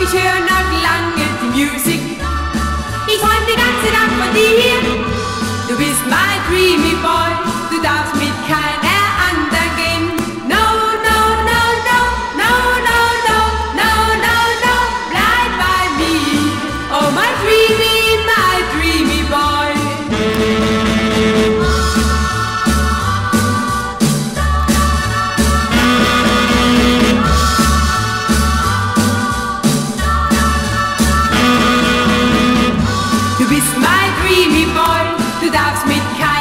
ich höre noch lange die Musik. Ich träum die ganze Nacht von dir. Du bist mein dreamy boy, du darfst mit keiner anderen gehen. No, no, no, no, no, no, no, no, no, no, bleib bei mir. Oh, my dreamy boy. Du bist mein dreamy boy, du darfst mit keiner